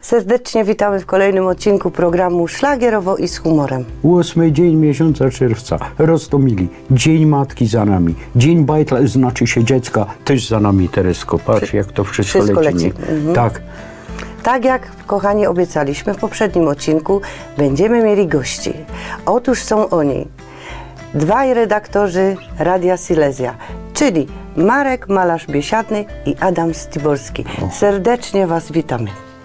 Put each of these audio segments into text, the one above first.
Serdecznie witamy w kolejnym odcinku programu Szlagierowo i z humorem. 8 dzień miesiąca czerwca, Roztomili, Dzień Matki za nami, Dzień Bajtla, znaczy się dziecka, też za nami, Teresko. Patrz, jak to wszystko leci. Tak. Tak jak, kochani, obiecaliśmy w poprzednim odcinku, będziemy mieli gości. Otóż są oni dwaj redaktorzy Radia Silesia, czyli Marek Malarz-Biesiadny i Adam Stiborski. Serdecznie Was witamy.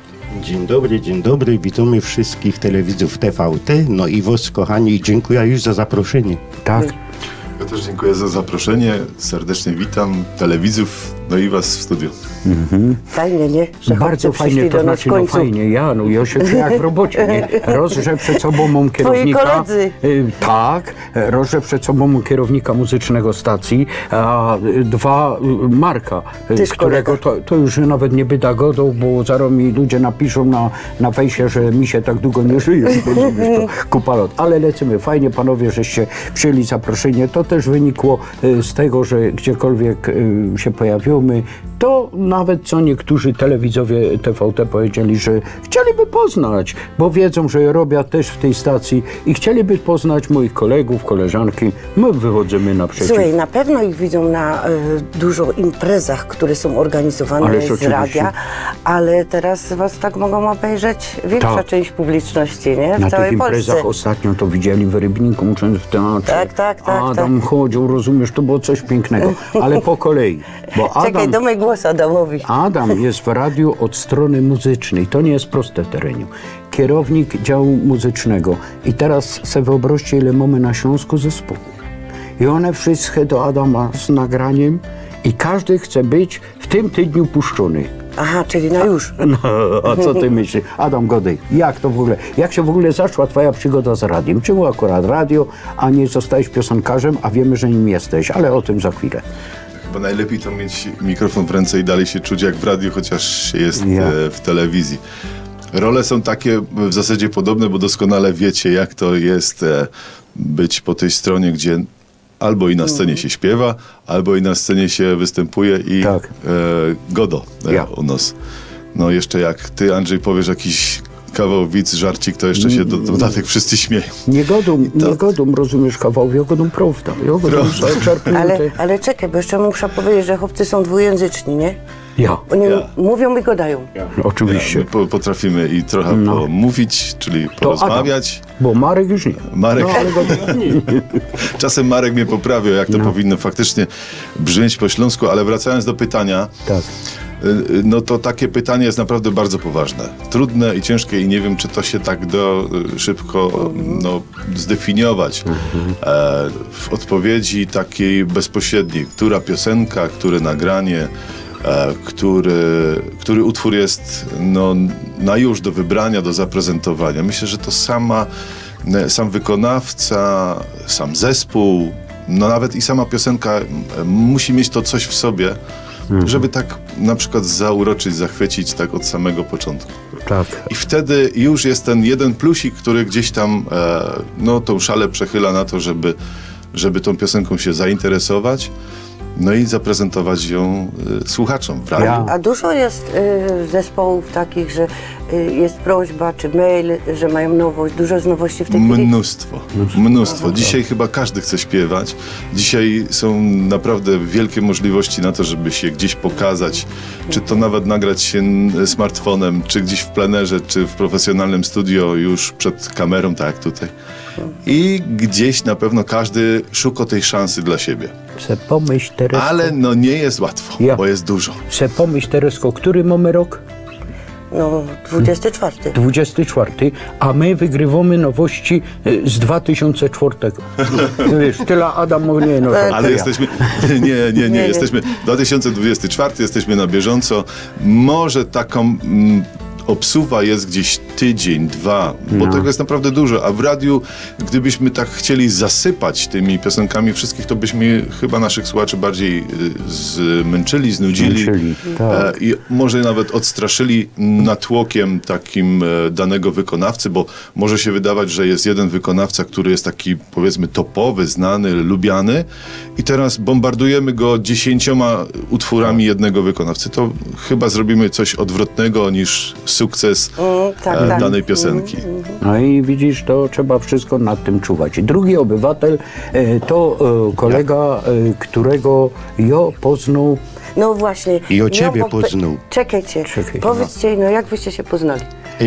Dzień dobry, witamy wszystkich telewidzów TVT, no i Was, kochani, dziękuję już za zaproszenie. Tak. Ja też dziękuję za zaproszenie, serdecznie witam telewidzów, no i Was w studiu. Fajnie, nie? Że Bardzo fajnie, to znaczy, no fajnie, ja się czuję jak w robocie, nie? Raz, że przed sobą mam kierownika. Twoi koledzy. Tak, raz, że przed sobą mam kierownika muzycznego stacji, a dwa Marka, z którego to już nawet nie byda godą, bo zaraz mi ludzie napiszą na fejsie, że mi się tak długo nie żyje, kupalot. Ale lecimy, fajnie panowie, żeście przyjęli zaproszenie. To też wynikło z tego, że gdziekolwiek się pojawimy, to nawet co niektórzy telewidzowie TVT powiedzieli, że chcieliby poznać, bo wiedzą, że ja robię też w tej stacji i chcieliby poznać moich kolegów, koleżanki. My wychodzimy naprzeciw. Słuchaj, na pewno ich widzą na dużo imprezach, które są organizowane z radia, ale teraz Was tak mogą obejrzeć większa część publiczności, nie? W na całej tych imprezach Polsce. Ostatnio to widzieli w Rybniku, ucząc w teatrze. Tak. Adam chodził, rozumiesz, to było coś pięknego, ale po kolei. Bo Czekaj, damy głos Adamowi. Adam jest w radiu od strony muzycznej. To nie jest proste w terenie. Kierownik działu muzycznego. I teraz sobie wyobraźcie, ile mamy na Śląsku zespołów. I one wszystkie do Adama z nagraniem i każdy chce być w tym tygodniu puszczony. Aha, czyli na już. No, a co ty myślisz? Adam Godej, jak się w ogóle zaszła twoja przygoda z radiem? Czemu akurat radio, a nie zostałeś piosenkarzem, a wiemy, że nim jesteś, ale o tym za chwilę. Chyba najlepiej to mieć mikrofon w ręce i dalej się czuć jak w radiu, chociaż się jest w telewizji. Role są takie w zasadzie podobne, bo doskonale wiecie, jak to jest być po tej stronie, gdzie albo i na scenie się śpiewa, albo i na scenie się występuje i godo u nas. No jeszcze jak ty, Andrzej, powiesz jakiś kawał, widz, żarcik, to jeszcze się dodatek wszyscy śmieją. Nie godą, rozumiesz, kawał, ja godą prawda. Ale czekaj, bo jeszcze muszę powiedzieć, że chłopcy są dwujęzyczni, nie? Oni mówią i gadają. Oczywiście. My potrafimy i trochę pomówić, czyli porozmawiać. Adam, bo Marek już nie. Marek. Czasem Marek mnie poprawiał, jak to powinno faktycznie brzmieć po śląsku, ale wracając do pytania. Tak. No to takie pytanie jest naprawdę bardzo poważne. Trudne i ciężkie i nie wiem, czy to się tak szybko zdefiniować. W odpowiedzi takiej bezpośredniej, która piosenka, które nagranie, który utwór jest na już do wybrania, do zaprezentowania. Myślę, że to sam wykonawca, sam zespół, nawet i sama piosenka musi mieć to coś w sobie, żeby tak na przykład zauroczyć, zachwycić tak od samego początku. Tak. I wtedy już jest ten jeden plusik, który gdzieś tam tą szalę przechyla na to, żeby tą piosenką się zainteresować, no i zaprezentować ją słuchaczom w radiu. A dużo jest zespołów takich, że jest prośba, czy mail, że mają nowość, dużo z nowości w tej chwili? Mnóstwo. Dzisiaj chyba każdy chce śpiewać. Dzisiaj są naprawdę wielkie możliwości na to, żeby się gdzieś pokazać, czy to nawet nagrać się smartfonem, czy gdzieś w plenerze, czy w profesjonalnym studio już przed kamerą, tak jak tutaj. I gdzieś na pewno każdy szuka tej szansy dla siebie. Pomyśl, Teresko. Ale nie jest łatwo, bo jest dużo. Pomyśl, Teresko, który mamy rok? 24. 24, a my wygrywamy nowości z 2004. Wiesz, tyle Adam mówi, ale jesteśmy, nie, jesteśmy 2024, jesteśmy na bieżąco. Może taką obsuwa jest gdzieś tydzień, 2, bo tego jest naprawdę dużo, a w radiu, gdybyśmy tak chcieli zasypać tymi piosenkami wszystkich, to byśmy chyba naszych słuchaczy bardziej zmęczyli, znudzili tak. I może nawet odstraszyli natłokiem takim danego wykonawcy, bo może się wydawać, że jest jeden wykonawca, który jest taki, powiedzmy, topowy, znany, lubiany i teraz bombardujemy go 10 utworami jednego wykonawcy. To chyba zrobimy coś odwrotnego niż sukces danej piosenki. No i widzisz, to trzeba wszystko nad tym czuwać. Drugi obywatel to kolega, którego ja poznał. No właśnie. I o ciebie poznał. Czekajcie, powiedzcie, no jak wyście się poznali?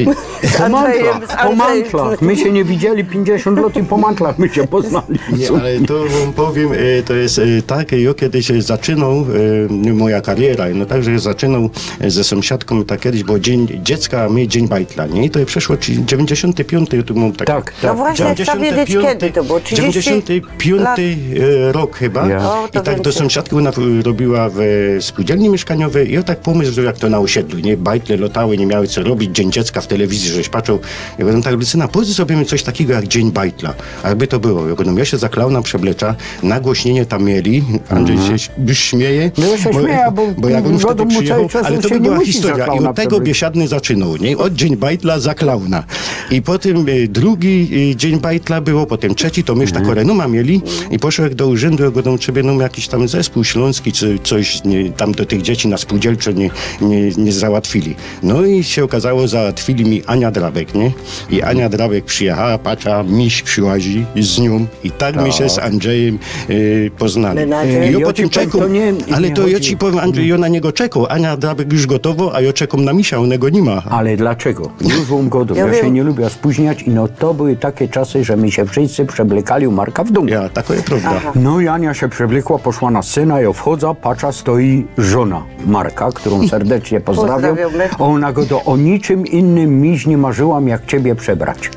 Po mantlach. My się nie widzieli 50 lat i po mantlach my się poznali. Nie, ale to wam powiem, to jest tak, ja kiedyś zaczynał moja kariera, no także zaczynał ze sąsiadką, tak kiedyś, bo dzień dziecka, a my dzień bajtla, nie? I to przeszło 95, ja tu mam tak. Tak. No właśnie, chcę wiedzieć kiedy to było, 95 lat? Rok chyba. Ja. O, to I tak do więcej. sąsiadki ona robiła w spółdzielni mieszkaniowej i ja tak pomysł, że jak to na osiedlu, nie? Bajtle lotały, nie miały co robić, dzień dziecka w telewizji, żeś patrzył. Ja mówię, tak, Lucyna, powiedz sobie coś takiego jak dzień bajtla. A jakby to było? Ja mówię, no ja się za klauna przeblecza, nagłośnienie tam mieli, Andrzej się już śmieje. No ja się śmieję, bo jak on wtedy przyjechał, czas ale to się by nie była musi za historia. I klauna od tego przeblecać. Biesiadny zaczynał, nie? Od dzień bajtla za klauna. I potem drugi dzień bajtla było, potem trzeci, to my już taką renumę mieli i poszedł do urzędu, jak będą trzeba jakiś tam zespół śląski, czy coś tam do tych dzieci na spółdzielcze nie załatwili. No i się okazało, załatwili mi Ania Drabek, nie? I Ania Drabek przyjechała, patrza, miś przyłazi z nią i tak my się z Andrzejem poznali. I ja Ja potem ci powiem, czekam, to nie ale to ja chodzi- ci powiem, Andrzej, ja na niego czekał. Ania Drabek już gotowo, a ja czekam na misia, onego nie ma. Ale dlaczego? Już wam godą. Ja Ja się wiem. nie lubię spóźniać i no to były takie czasy, że my się wszyscy przeblekali u Marka w domu. Ja, taka jest prawda. Aha. No i Ania się przewlekła, poszła na scena, ja wchodzę, patrza, stoi żona Marka, którą serdecznie pozdrawiam. Pozdrawiamy. Ona go o niczym innym miś nie marzyłam, jak ciebie przebrać.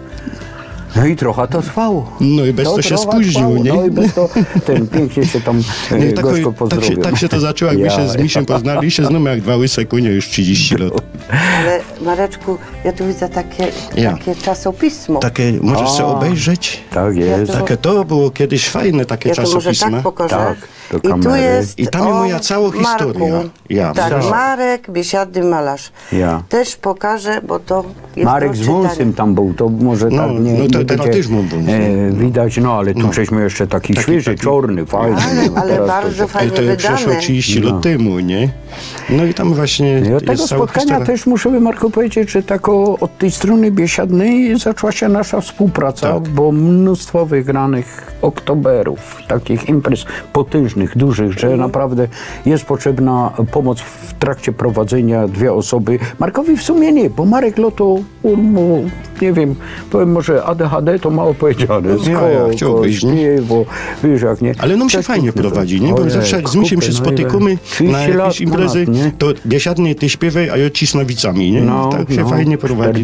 No i trochę to trwało. No i bez to się trochę spóźnił, trwało. nie? No i bez to ten pięknie się tam Nie, gorzko pozdrowił. tak się to zaczęło, jak my się z misiem poznali i się znamy jak dwa łyse kunie już 30 lat. Ale Mareczku, ja tu widzę takie czasopismo. Takie możesz sobie obejrzeć? Tak jest. Ja Takie to było kiedyś fajne, takie Ja to może czasopisma. tak pokażę. Tak, do I tu kamery. jest I tam jest moja o cała historia. Marku. Ja. Tak, Tak. Marek Biesiadny malarz. Ja. Też pokażę, bo to jest Marek do z czytania. wąsem tam był, to może No, tak nie, no to nie teraz będzie, też mam wąs. widać, no ale tu żeśmy jeszcze taki świeży, czarny, fajny. no, Ale teraz bardzo to- Ale fajnie to przeszło wydane. 30 lat temu, nie? No i tam właśnie I od tego jest cała spotkania historia. też muszę Marku powiedzieć, że tak od tej strony Biesiadnej zaczęła się nasza współpraca, Tak. bo mnóstwo wygranych oktoberów, takich imprez potężnych, dużych, że naprawdę jest potrzebna pomoc w trakcie prowadzenia 2 osoby. Markowi w sumie nie, bo Marek Loto, nie wiem, powiem może ADHD to mało powiedziane. Ja chciałbyś, nie? Bo wiesz jak nie. Ale nam się Tak, fajnie to- prowadzi, nie? Bo Ojej, zawsze jak z misiem się kupy, no spotykamy ile? 30 na lat jakieś imprezy, ponad, nie? to Biesiadny ty śpiewaj, a ja ci z nowicami, nie? Tak się fajnie prowadzi.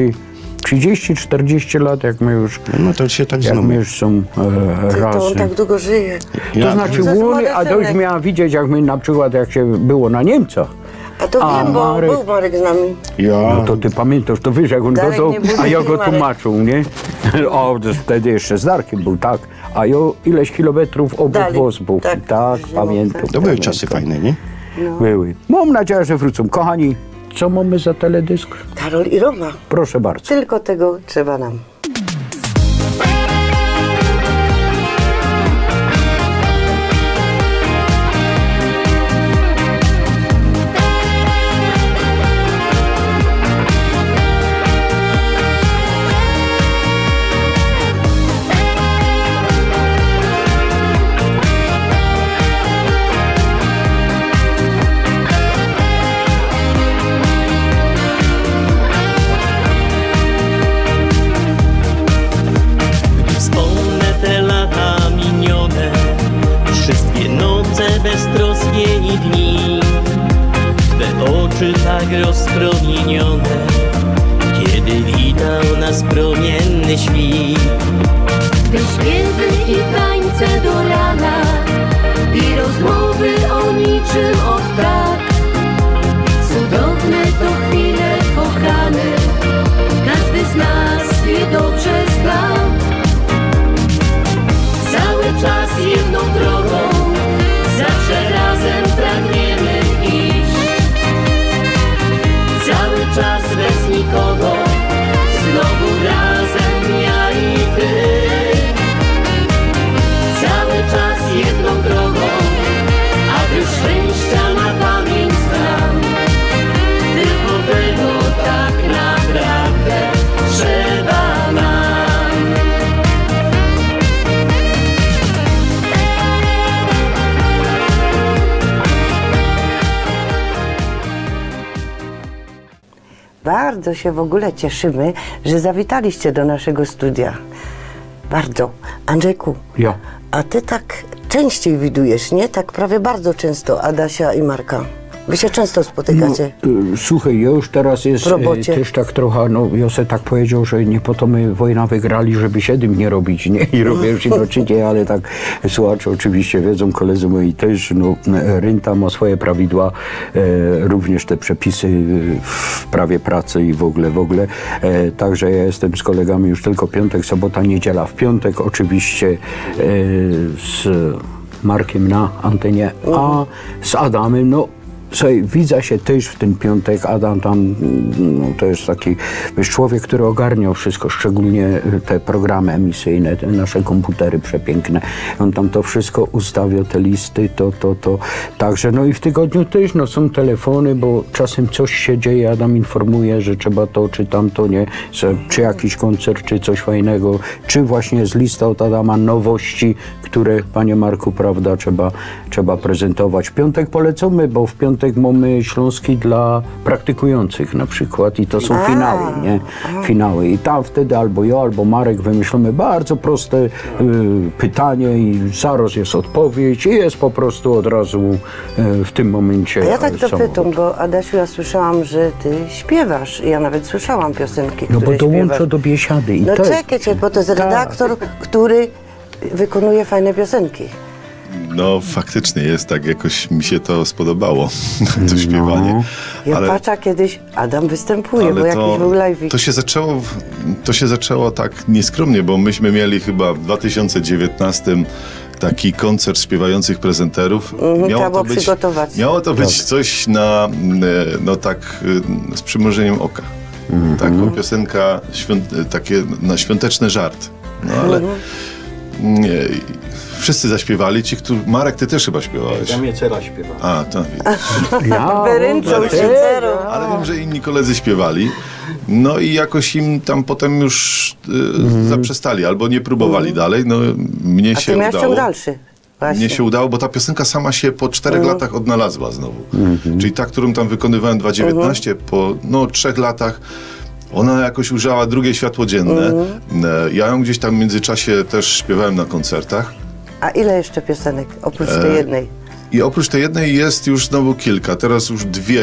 30-40 lat, jak my już, No to się tak jak my znamy. już są Ty, to on razem. tak długo żyje. To znaczy, To jest Łony, a dość synek. miała widzieć, jak my na przykład, jak się było na Niemcach. A to A wiem, bo Marek- był Marek z nami. Ja. No to ty pamiętasz, to wiesz, jak on Darek dodał, nie był a ja taki go Marek. tłumaczył, nie? O, to wtedy jeszcze z Darkiem był, tak. A ja ileś kilometrów obok Dali. was był. Tak, Tak, tak. pamiętam. To były czasy fajne, nie? Były. Mam nadzieję, że wrócą. Kochani, co mamy za teledysk? Karol i Roma. Proszę bardzo. Tylko tego trzeba nam. Wspomnę te lata minione, wszystkie noce beztroskie i dni, Twe oczy tak rozpromienione, kiedy witał nas promienny świt. Te śpiewy i tańce do rana i rozmowy o niczym od tak. Cudowne to chwile kochane, bardzo się w ogóle cieszymy, że zawitaliście do naszego studia. Bardzo. Andrzejku, Ja. a ty tak częściej widujesz, nie? Tak prawie bardzo często Adasia i Marka. Wy się często spotykacie. Słuchaj, ja już teraz jest W robocie. też tak trochę, no Jose tak powiedział, że nie po to my wojna wygrali, żeby się tym nie robić, nie? I robię już inaczej, ale tak słuchacze oczywiście wiedzą, koledzy moi też, no rynta ma swoje prawidła, również te przepisy w prawie pracy i w ogóle. Także ja jestem z kolegami już tylko piątek, sobota, niedziela. W piątek oczywiście z Markiem na antenie, a z Adamem, no słuchaj, widzę się też w ten piątek. Adam tam, no, to jest taki człowiek, który ogarniał wszystko, szczególnie te programy emisyjne, te nasze komputery przepiękne. On tam to wszystko ustawia, te listy, to. Także, no i w tygodniu też, no są telefony, bo czasem coś się dzieje, Adam informuje, że trzeba to, czy tamto, nie, czy jakiś koncert, czy coś fajnego, czy właśnie jest lista od Adama nowości, które, panie Marku, prawda, trzeba prezentować. W piątek polecamy, bo w piątek mamy Śląski dla praktykujących na przykład i to są finały, nie? Finały. I tam wtedy albo ja, albo Marek wymyślimy bardzo proste pytanie i zaraz jest odpowiedź i jest po prostu od razu w tym momencie. A ja tak samochód. dopytam, bo Adasiu, ja słyszałam, że ty śpiewasz. Ja nawet słyszałam piosenki, No bo które dołączę śpiewasz. do biesiady. I No to jest- czekajcie, bo to jest redaktor, który wykonuje fajne piosenki. No faktycznie jest tak, jakoś mi się to spodobało, to śpiewanie. Ja Ale, patrzę, kiedyś Adam występuje, bo ale jakiś był live'ik. to się zaczęło tak nieskromnie, bo myśmy mieli chyba w 2019 taki koncert śpiewających prezenterów. trzeba było przygotować. Miało to być coś na, no tak, z przymrużeniem oka. Taka piosenka, takie na świąteczny żart. No ale nie, wszyscy zaśpiewali, Marek, ty też chyba śpiewałeś. Ja mnie cera śpiewa. A, to widzisz. Ja, Wyręczał się zero. Ale wiem, że inni koledzy śpiewali. No i jakoś im tam potem już zaprzestali, albo nie próbowali dalej. No mnie A się ty miałeś udało. ciąg dalszy. Właśnie. Mnie się udało, bo ta piosenka sama się po 4 latach odnalazła znowu. Czyli ta, którą tam wykonywałem 2019, po 3 latach ona jakoś ujrzała drugie światło dzienne. Ja ją gdzieś tam w międzyczasie też śpiewałem na koncertach. A ile jeszcze piosenek, oprócz tej jednej? I oprócz tej jednej jest już znowu kilka. Teraz już 2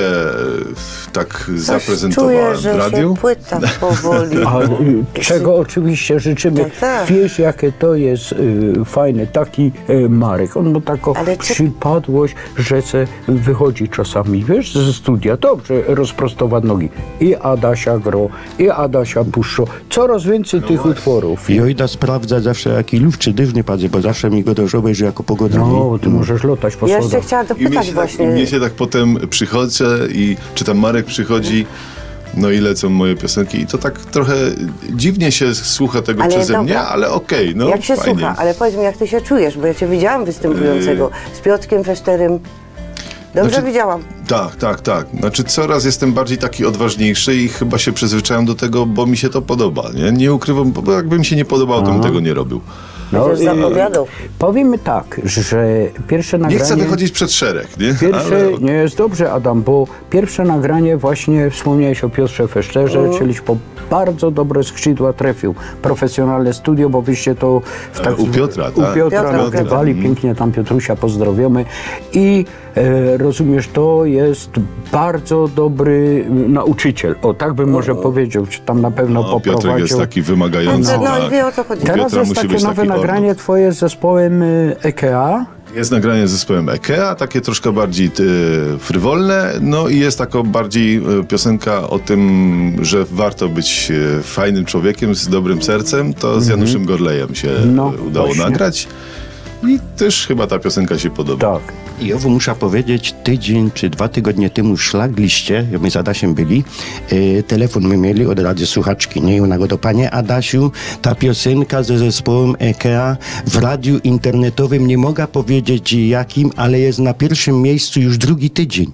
tak zaprezentowałem Czuję, w że radiu. się płyta powoli. A czego oczywiście życzymy. Tak. Wiesz, jakie to jest fajne. Taki Marek, on ma taką Ale przypadłość, że se wychodzi czasami, wiesz, ze studia. Dobrze, rozprostować nogi. I Adasia gro, i Adasia puszczo. Coraz więcej tych utworów. I ojda sprawdza zawsze, jaki lub czy dywny padze, bo zawsze mi go dożołuje, że jako pogoda. No, ty możesz lotać po Ja jeszcze schodach. chciałam I mnie dopytać się, właśnie. mnie się tak potem przychodzę i czy tam Marek przychodzi, no i lecą moje piosenki i to tak trochę dziwnie się słucha tego Ale przeze dobra. mnie, ale okej, no Jak się fajnie. słucha, ale powiedz mi, jak ty się czujesz, bo ja cię widziałam występującego z Piotrkiem Feszterem. Dobrze Znaczy- widziałam. Tak. Znaczy coraz jestem bardziej taki odważniejszy i chyba się przyzwyczaiłem do tego, bo mi się to podoba, nie? Nie ukrywam, bo jakby mi się nie podobało, to bym tego nie robił. Będziesz zapowiadał. Powiemy tak, że pierwsze Nie nagranie... chcę wychodzić przed szereg, nie? Pierwsze, Ale- nie jest dobrze, Adam, bo pierwsze nagranie właśnie wspomniałeś o Piotrze Feszterze, czyli po bardzo dobre skrzydła trafił. Profesjonalne studio, bo wyście to U Piotra, u tak. Piotra Piotra. nagrywali, pięknie tam Piotrusia pozdrowiamy i rozumiesz, to jest bardzo dobry nauczyciel. O, tak bym może powiedział, czy tam na pewno No, Piotrek poprowadził. jest taki wymagający. No i tak. wie, o co chodzi. U Teraz Piotra jest musi takie być nowe taki nagranie ornat. twoje z zespołem EKEA. Jest nagranie z zespołem EKEA, takie troszkę bardziej frywolne, no i jest taka bardziej piosenka o tym, że warto być fajnym człowiekiem z dobrym sercem, to z Januszem Gorlejem się udało właśnie. nagrać i też chyba ta piosenka się podoba. Tak. I owo muszę powiedzieć, tydzień czy 2 tygodnie temu w Szlagliście, my z Adasiem byli, telefon my mieli od razu słuchaczki, nie? I ona go to, panie Adasiu, ta piosenka ze zespołem EKEA w radiu internetowym, nie mogę powiedzieć jakim, ale jest na pierwszym miejscu już 2 tydzień.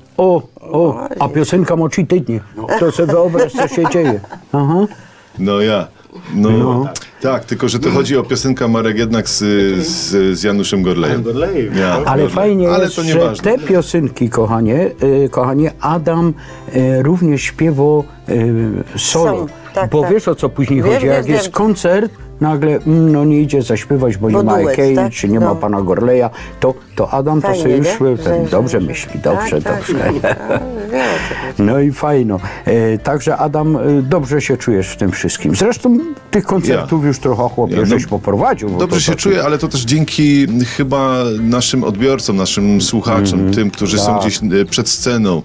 A piosenka ma 3 tygodnie. To sobie wyobraź, co się dzieje. Aha. No ja. No, Tak, tylko że to chodzi o piosenkę Marek jednak z Januszem Gorlejem. Ja, Ale Gorlej. fajnie Ale jest, to że nieważne. te piosenki, kochanie, Adam również śpiewał solo. Są, tak, bo tak. wiesz, o co później Wiem, chodzi. wiem, Jak jest wiem. koncert, nagle no nie idzie zaśpiewać, bo nie ma duet, Ekei, tak? czy nie ma No. pana Gorleja, to Adam Fajnie, to sobie już nie? dobrze myśli, dobrze. Tak, wiem, o co chodzi. No i fajno. Także Adam, dobrze się czujesz w tym wszystkim. Zresztą tych koncertów już trochę chłopie żeś poprowadził. bo Dobrze to się taki- czuję, ale to też dzięki chyba naszym odbiorcom, naszym słuchaczom, tym, którzy są tak. gdzieś przed sceną,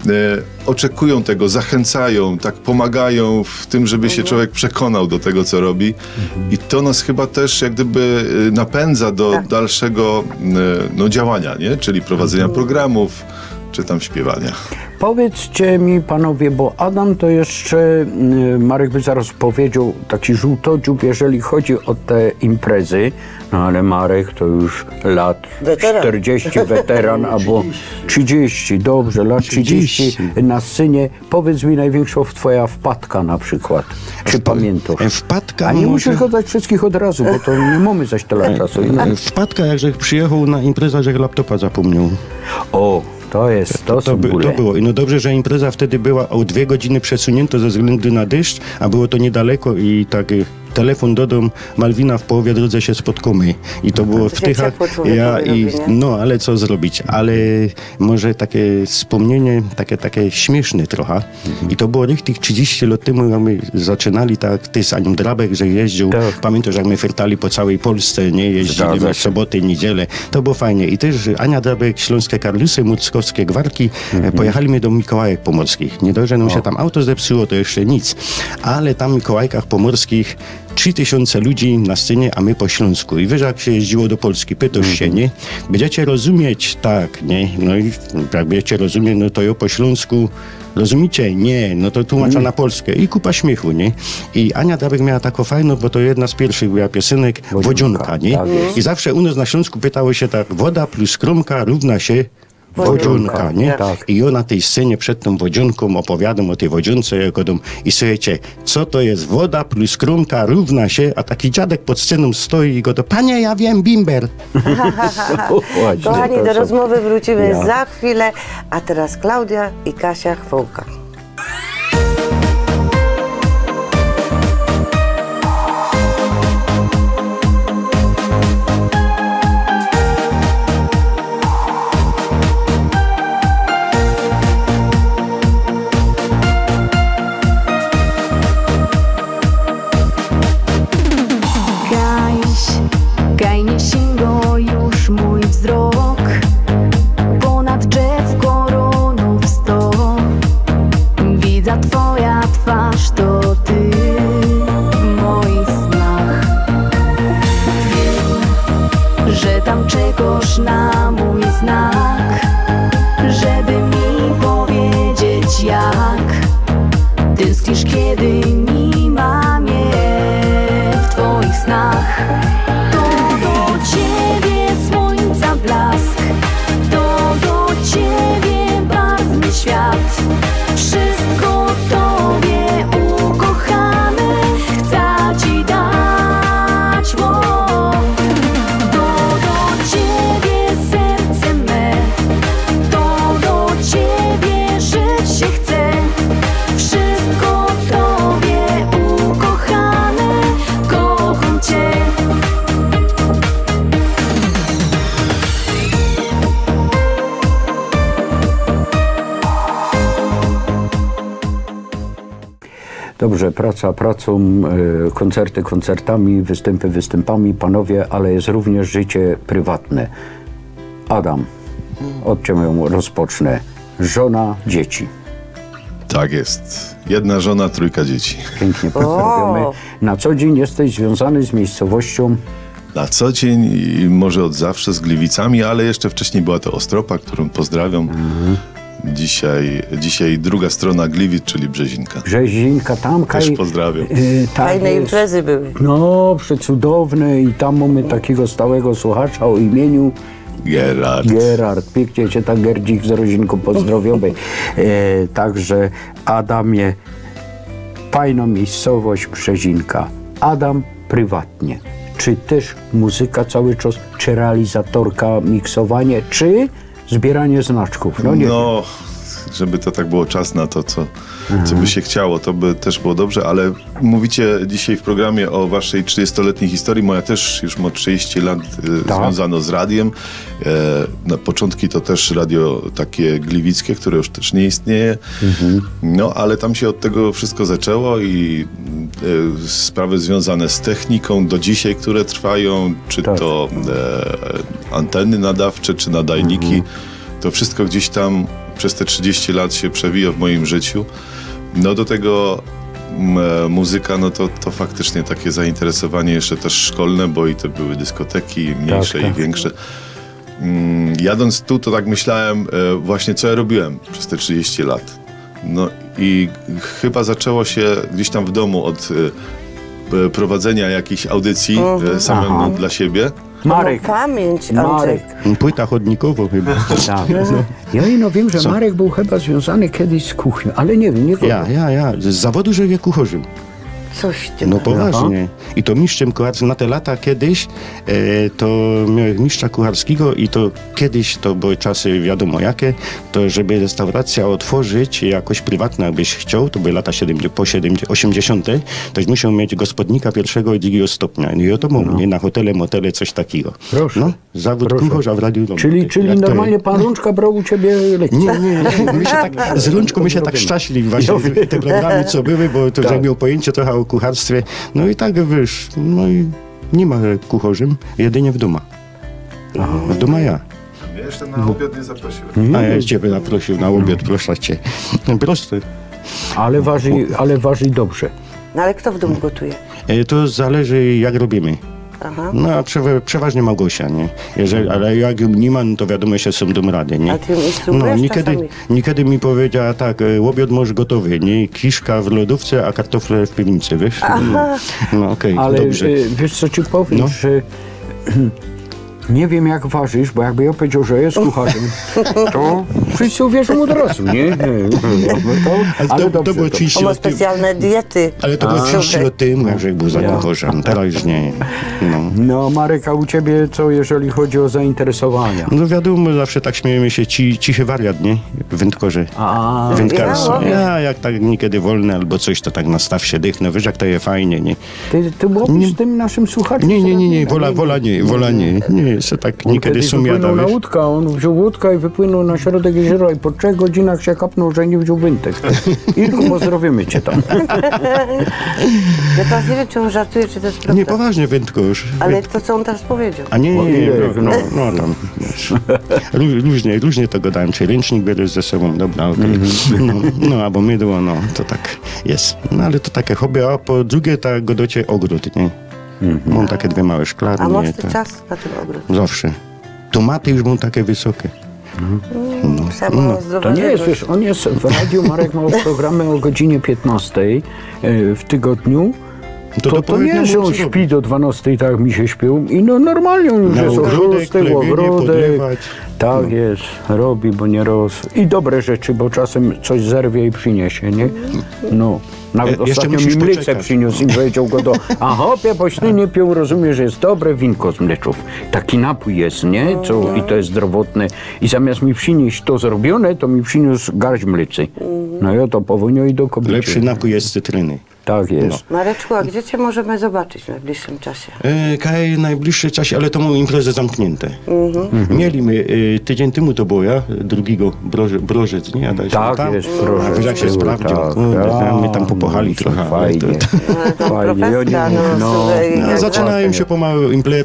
oczekują tego, zachęcają, tak pomagają w tym, żeby się człowiek przekonał do tego, co robi. I to nas chyba też jak gdyby napędza do dalszego działania, nie? Czyli prowadzenia programów, czy tam śpiewania. Powiedzcie mi, panowie, bo Adam to jeszcze, Marek by zaraz powiedział, taki żółtodziób, jeżeli chodzi o te imprezy, no ale Marek to już lat Weteran. 40, weteran, albo 30, dobrze, lat 30 na scenie. Powiedz mi największą twoja wpadka na przykład, czy pamiętasz? Wpadka A nie może- musisz go dać wszystkich od razu, bo to nie mamy zaś tyle czasu. Wpadka, jak żech przyjechał na imprezę, że laptopa zapomniał. O, to są bóle. To było. I no dobrze, że impreza wtedy była o 2 godziny przesunięta ze względu na deszcz, a było to niedaleko i tak telefon do domu, Malwina w połowie drodze się spotkamy. I to było To w się Tychach. ciepło człowiekowi robi, nie? No, ale co zrobić? Ale może takie wspomnienie, takie śmieszne trochę. I to było tych 30 lat temu, jak my zaczynali, tak, ty z Anią Drabek, że jeździł. Tak. Pamiętasz, jak my fertali po całej Polsce, nie? Jeździli Zgadza w się. soboty, niedzielę. To było fajnie. I też Ania Drabek, Śląskie Karlusy, Muckowskie Gwarki, pojechaliśmy do Mikołajek Pomorskich. Nie dość, że nam się tam auto zepsuło, to jeszcze nic. Ale tam w Mikołajkach Pomorskich 3000 ludzi na scenie, a my po śląsku. I wiesz, jak się jeździło do Polski, pytasz się, nie? Będziecie rozumieć? Tak, nie? No i jak będziecie rozumieć, no to ja po śląsku rozumiecie? Nie, no to tłumacza na polskie. I kupa śmiechu, nie? I Ania Drabek miała taką fajną, bo to jedna z pierwszych była piosenek Wodzionka, nie? tak jest. I zawsze u nas na Śląsku pytało się tak, woda plus kromka równa się wodzionka, nie? tak. I ja na tej scenie przed tą wodzionką opowiadam o tej wodzionce, jak odam. I słuchajcie, co to jest woda plus kromka równa się, a taki dziadek pod sceną stoi i go to, panie, ja wiem, bimber. Właśnie, Kochani, to do są- rozmowy wrócimy Ja. za chwilę, a teraz Klaudia i Kasia Chwołka. Gaj nie sięgo już mój wzrok ponad drzew koronów 100. Widza twoja twarz, to ty w moich snach. Wiem, że tam czekasz na mój znak, żeby mi powiedzieć jak tęsknisz, kiedy nie ma mnie w twoich snach. To do ciebie słońca blask, to do ciebie barwny świat. Wszystko tobie, ukochany, chcę ci dać. To do ciebie serce me, to do ciebie żyć się chce. Wszystko tobie, ukochany, kocham cię. Dobrze, praca pracą, koncerty koncertami, występy występami, panowie, ale jest również życie prywatne. Adam, od ciebie rozpocznę. Żona, dzieci. Tak jest. 1 żona, 3 dzieci. Pięknie pozdrawiamy. O! Na co dzień jesteś związany z miejscowością? Na co dzień i może od zawsze z Gliwicami, ale jeszcze wcześniej była to Ostropa, którą pozdrawiam. Dzisiaj druga strona Gliwic, czyli Brzezinka. Brzezinka, tam Też pozdrawiam. Fajne imprezy były. No, przecudowne i tam mamy takiego stałego słuchacza o imieniu Gerard. Pięknie cię tak Gerdzik z rodzinką pozdrowiamy. Także Adamie, fajna miejscowość Brzezinka. Adam, prywatnie. Czy też muzyka cały czas, czy realizatorka, miksowanie, czy zbieranie znaczków? No nie wiem. Żeby to tak było czas na to, co by się chciało, to by też było dobrze, ale mówicie dzisiaj w programie o waszej 30-letniej historii. Moja też już ma 30 lat związano z radiem. Na początki to też radio takie gliwickie, które już też nie istnieje. No, ale tam się od tego wszystko zaczęło i sprawy związane z techniką do dzisiaj, które trwają, czy to anteny nadawcze, czy nadajniki. To wszystko gdzieś tam przez te 30 lat się przewija w moim życiu. No do tego muzyka, no to faktycznie takie zainteresowanie jeszcze też szkolne, bo i to były dyskoteki mniejsze i większe. Jadąc tu, to tak myślałem właśnie, co ja robiłem przez te 30 lat. No i chyba zaczęło się gdzieś tam w domu od prowadzenia jakichś audycji samemu dla siebie. Marek. Pamięć, Andrzej. Płyta chodnikowa chyba. Tak. Ja wiem, że Marek był chyba związany kiedyś z kuchnią, ale nie wiem, nie wiem. Ja. Z zawodu, że ja kucharzem. Coś ty. No poważnie. I to mistrzem kucharskim na te lata kiedyś, to miałem mistrza kucharskiego i to kiedyś, to były czasy wiadomo jakie, to żeby restauracja otworzyć jakoś prywatna, jakbyś chciał, to były lata 80, toś musiał mieć gospodnika pierwszego i drugiego stopnia. I to było nie na hotele, motele, coś takiego. Proszę. No, zawód kucharza w radiu. Czyli normalnie pan Rączka brał u ciebie lekcje? Nie. My się tak, z Rączką my się tak szczęśliwi właśnie te programy, co były, bo to, że miał pojęcie trochę o kucharstwie. No i tak wiesz, no i nie ma kucharzem, jedynie w domu. W domu ja. Mnie jeszcze na obiad nie zaprosiłem. A ja ciebie zaprosił na obiad, proszę cię. Proste. Ale waży dobrze. No ale kto w domu gotuje? To zależy jak robimy. Aha. No a przeważnie Małgosia, nie? Ale jak ją nie ma, no to wiadomo, że są dom rady, nie? A ty ją instruujesz czasami? Niekiedy mi powiedziała tak, obiad masz gotowy, nie? Kiszka w lodówce, a kartofle w piwnicy, wiesz? No okej, ale dobrze. wiesz co ci powiem, że nie wiem jak ważysz, bo jakby ja powiedział, że jest kucharzem, to wszyscy uwierzą od razu, nie? Ale to było oczywiście On ma specjalne diety. Ale to było oczywiście o tym, jak był za kucharzem, teraz już nie. No Marek, a u ciebie co, jeżeli chodzi o zainteresowania? No wiadomo, zawsze tak śmiejemy się, cichy wariat, nie? W wędkorze. Wędkarstwo. Ja jak tak niekiedy wolny albo coś, to tak na staw się dychnę, wiesz jak to jest fajnie, nie? Ty byłbyś tym naszym słuchaczem? Nie, wola nie. Jeszcze tak niekiedy sumiada, na łódka, on wziął łódkę i wypłynął na środek jeziora i po 3 godzinach się kapnął, że nie wziął wędek. Irku, pozdrowimy cię tam. Ja teraz nie wiem, czy on żartuje, czy to jest prawda. Nie, poważnie wędkorz. Ale to, co on teraz powiedział. A nie, no tam. Różnie to gadałem, czy ręcznik bierzesz ze sobą, dobra, okej. No, albo mydło, no, to tak jest. No, ale to takie hobby, a po drugie, tak godocie ogród, nie? Mam takie 2 małe szklarnie. A masz ty czas na tym ogród? Zawsze. Tomaty już mam takie wysokie. To nie jest, wiesz, on jest w radiu, Marek ma programy o godzinie 15 w tygodniu. To nie, że on śpi do 12, tak jak mi się śpił. I no normalnie on już jest o 6, ogródek. Tak jest, robi, bo nie I dobre rzeczy, bo czasem coś zerwie i przyniesie, nie? No. Nawet ostatnio mi mleczek przyniósł i powiedział go a hopie, boś ty nie pił, rozumie, że jest dobre winko z mleczów. Taki napój jest, nie? I to jest zdrowotne. I zamiast mi przynieść to zrobione, to mi przyniósł garść mlecy. No ja to powolnił i do kobiety. Lepszy napój jest z cytryny. Tak jest. Mareczku, a gdzie cię możemy zobaczyć w najbliższym czasie? W najbliższym czasie, ale to mamy imprezę zamknięte. Mieliśmy, tydzień temu to było drugiego Brożec, nie? Tak jest, Brożec. A jak się sprawdził, my tam popochali trochę. Fajnie. Zaczynają się pomału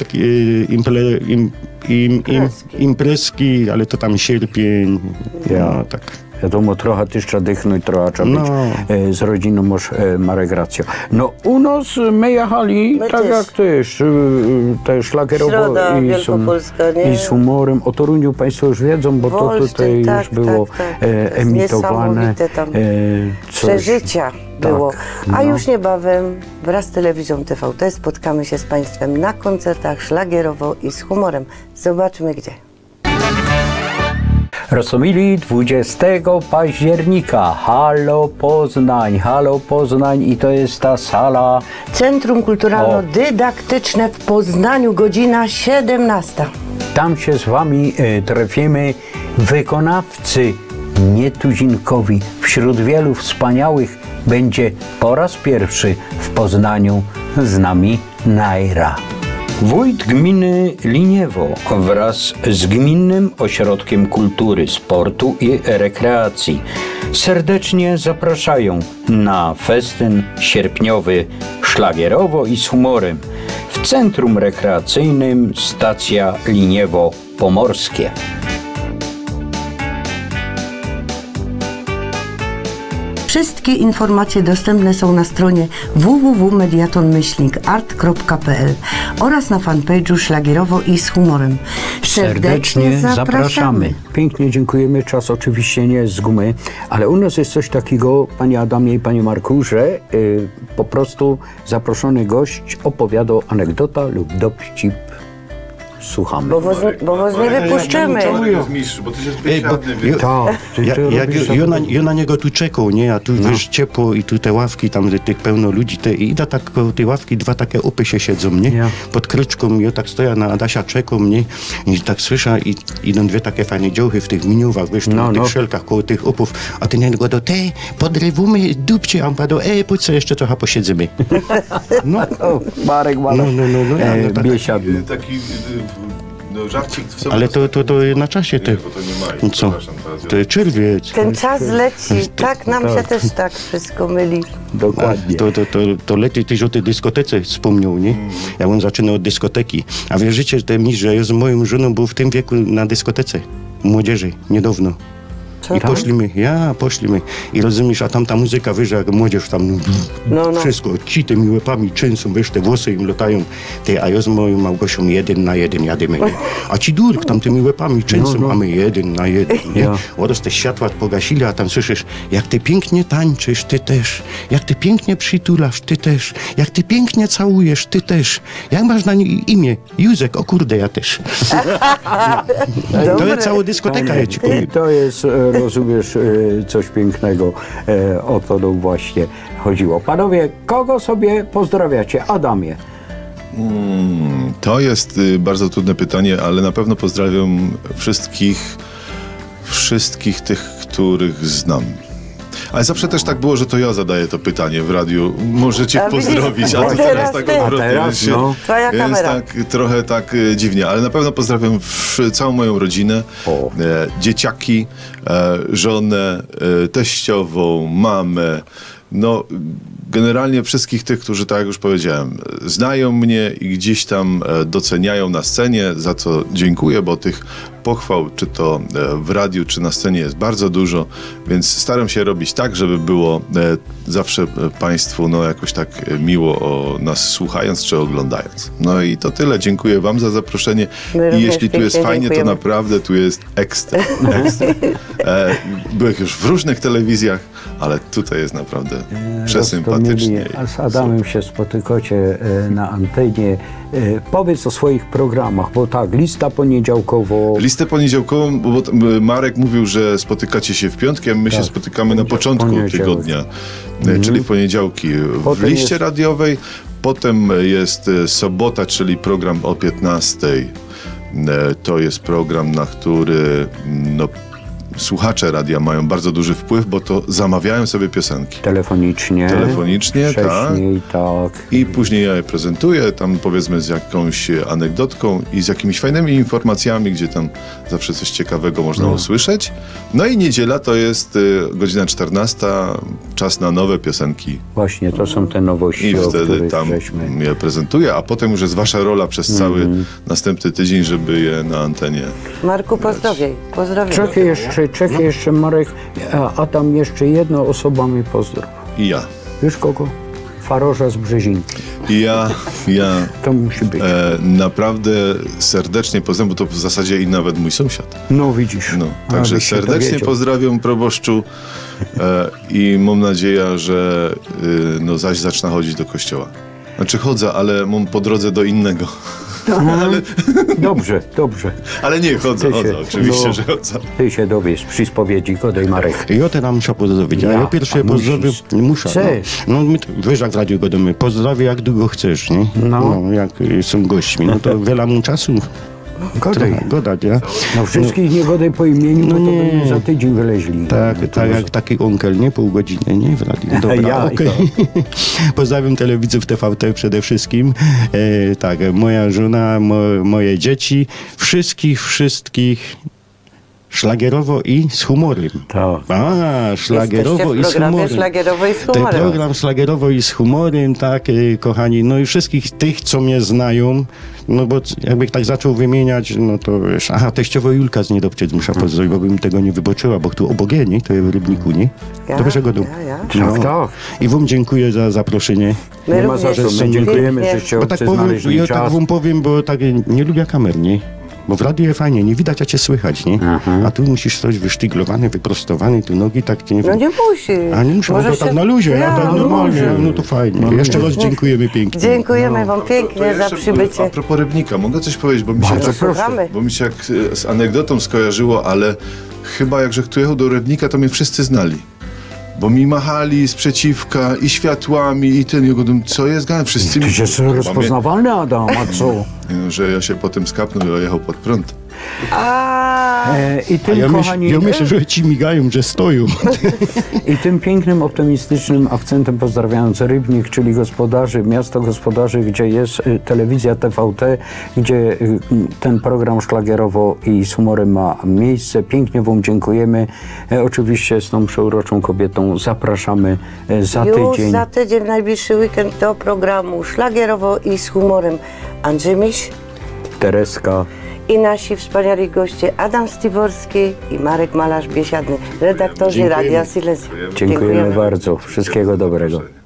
imprezki, ale to tam sierpień, tak. Wiadomo, trochę też trzeba dychnąć, trochę trzeba być z rodziną, masz Marek rację. No u nas my jechali, tak też. Jak też szlagierowo i z humorem. O Toruniu Państwo już wiedzą, bo to tutaj już było emitowane. Przeżycia było. A już niebawem wraz z telewizją TVT spotkamy się z Państwem na koncertach szlagierowo i z humorem. Zobaczmy gdzie. Rostomili 20 października. Halo Poznań i to jest ta sala. Centrum Kulturalno-Dydaktyczne w Poznaniu, godzina 17. Tam się z wami trafimy, wykonawcy nietuzinkowi. Wśród wielu wspaniałych będzie po raz pierwszy w Poznaniu z nami Najra. Wójt gminy Liniewo wraz z Gminnym Ośrodkiem Kultury, Sportu i Rekreacji serdecznie zapraszają na festyn sierpniowy Szlagierowo i z humorem w Centrum Rekreacyjnym Stacja Liniewo Pomorskie. Wszystkie informacje dostępne są na stronie www.mediaton-art.pl oraz na fanpage'u Szlagierowo i z humorem. Serdecznie zapraszamy. Pięknie dziękujemy. Czas oczywiście nie jest z gumy, ale u nas jest coś takiego, panie Adamie i panie Marku, że po prostu zaproszony gość opowiada anegdota lub dowcip. Słuchamy. Bo was nie wypuszczymy. Bo ty się zbyt Ja na niego tu czekał, nie? A tu wiesz, ciepło i tu te ławki, tam tych pełno ludzi. I da tak koło tej ławki dwa takie opy się siedzą, nie? Ja. Pod kryczką, ja tak stoję na Adasia czekał, nie? I tak słyszę i idą dwie takie fajne dziołchy w tych miniówach, wiesz, na tych szelkach koło tych opów. A ty nie go do podrywamy dupcie, a on padł, po co jeszcze trochę posiedzimy? No. Marek, Tak. biesiadny. taki żarcik w sobie. Ale to na czasie te. Bo to nie ma. Co? To jest czerwiec. Ten czas leci, tak nam się też tak wszystko myli. Dokładnie. To lepiej tyś o tej dyskotece wspomniał, nie? Ja bym zaczynał od dyskoteki. A wierzycie że ja z moją żoną był w tym wieku na dyskotece młodzieży, niedawno. I poszliśmy. I rozumiesz, a tam ta muzyka, wiesz, jak młodzież tam wszystko, ci tymi łepami trzęsą, wiesz, te włosy im latają. A ja z moją Małgosią 1 na 1 jademy. A ci durk tam tymi łepami trzęsą, a my 1 na 1. Oraz te światła pogasili, a tam słyszysz, jak ty pięknie tańczysz, ty też. Jak ty pięknie przytulasz, ty też. Jak ty pięknie całujesz, ty też. Jak masz na imię? Józek, o kurde, ja też. To jest cała dyskoteka, ja ci powiem. To jest, rozumiesz, coś pięknego. O to no właśnie chodziło. Panowie, kogo sobie pozdrawiacie? Adamie. To jest bardzo trudne pytanie, ale na pewno pozdrawiam wszystkich tych, których znam. Ale zawsze też tak było, że to ja zadaję to pytanie w radiu. Możecie pozdrowić, a to teraz tak odwrotnie. Więc tak trochę tak dziwnie, ale na pewno pozdrawiam całą moją rodzinę, dzieciaki, żonę, teściową, mamę. No, generalnie wszystkich tych, którzy, tak jak już powiedziałem, znają mnie i gdzieś tam doceniają na scenie, za co dziękuję, bo tych pochwał, czy to w radiu, czy na scenie jest bardzo dużo, więc staram się robić tak, żeby było zawsze Państwu jakoś tak miło o nas słuchając, czy oglądając. No i to tyle. Dziękuję Wam za zaproszenie. I jeśli tu jest fajnie, to naprawdę tu jest ekstra. Byłem już w różnych telewizjach, ale tutaj jest naprawdę przesympatycznie. A z Adamem się spotykacie na antenie. Powiedz o swoich programach, bo tak, lista poniedziałkowo. Listę poniedziałkową, bo Marek mówił, że spotykacie się w piątki, a my się spotykamy na początku tygodnia, czyli w poniedziałki w liście radiowej. Potem jest sobota, czyli program o 15:00. To jest program, na który słuchacze radia mają bardzo duży wpływ, bo to zamawiają sobie piosenki. Telefonicznie, tak. I później ja je prezentuję, tam powiedzmy z jakąś anegdotką i z jakimiś fajnymi informacjami, gdzie tam zawsze coś ciekawego można usłyszeć. No i niedziela to jest godzina 14:00, czas na nowe piosenki. Właśnie, to są te nowości, i wtedy tam je prezentuję, a potem już jest wasza rola przez cały następny tydzień, żeby je na antenie. Marku, pozdrawiaj. Czekaj jeszcze, Marek, a tam jeszcze jedna osoba mi pozdrow. I ja. Wiesz kogo? Farorza z Brzezinki. Ja to musi być. Naprawdę serdecznie pozdrawiam, bo to w zasadzie i nawet mój sąsiad. No widzisz. Także serdecznie pozdrawiam, proboszczu, i mam nadzieję, że zaś zacznę chodzić do kościoła. Znaczy chodzę, ale mam po drodze do innego. Dobrze, dobrze. Ale nie, chodzę, oczywiście, no, że chodzę. Ty się dowiesz przy spowiedzi, godaj Marek. Ja teraz muszę pozdrowić, a ja pierwsze pozdrowię, muszę. No my wiesz, jak w radiu godamy, pozdrawię jak długo chcesz, nie? No jak są gośćmi, no to wiele mu czasu. Godać, ja? No wszystkich nie godaj po imieniu, bo to by za tydzień wyleźli. Tak jak taki onkel, nie? Pół godziny, nie? W radiu. Dobra, okej. Pozdrawiam telewidzów TVT przede wszystkim. Tak, moja żona, moje dzieci, wszystkich szlagierowo i z humorem. Tak. Szlagierowo i z humorem. Szlagierowo i z humorem. Ten program szlagierowo i z humorem, tak, kochani. No i wszystkich tych, co mnie znają, no bo jakbym tak zaczął wymieniać, no to wiesz, teściowo Julka z Niedobczyc muszę pozdrowić, bo bym tego nie wyboczyła, bo tu obogie, nie? To jest w Rybniku, nie? Dobrze go Tak. I wam dziękuję za zaproszenie. Nie ma za co, my dziękujemy, żeście Bo tak powiem, ja tak wam powiem, bo tak nie lubię kamer, nie? Bo w radiu jest fajnie, nie widać, a cię słychać, nie? A tu musisz coś wysztyglowany, wyprostowany, tu nogi tak nie... No nie musi. A nie muszę, bo tak na luzie, ja tak normalnie, no to fajnie. Jeszcze raz dziękujemy pięknie. Dziękujemy wam pięknie za przybycie. A propos Rybnika, mogę coś powiedzieć, bo mi się jak z anegdotą skojarzyło, ale chyba jak żech tu jechał do Rybnika, to mnie wszyscy znali. Bo mi machali z przeciwka i światłami i ten, co jest gan? Wszyscy Ty jest rozpoznawalny, Adam, a co? No, że ja się potem skapnął i jechał pod prąd. I tym, kochani, ja myślę, że ci migają, że stoją. I tym pięknym, optymistycznym akcentem pozdrawiając Rybnik, czyli gospodarzy, miasto gospodarzy, gdzie jest telewizja TVT, gdzie ten program szlagierowo i z humorem ma miejsce. Pięknie wam dziękujemy. Oczywiście z tą przeuroczą kobietą zapraszamy za tydzień. Już za tydzień, najbliższy weekend do programu szlagierowo i z humorem. Andrzej Miś, Tereska i nasi wspaniali goście Adam Stiworski i Marek Malarz-Biesiadny, redaktorzy Radia Silesia. Dziękujemy bardzo. Wszystkiego dobrego.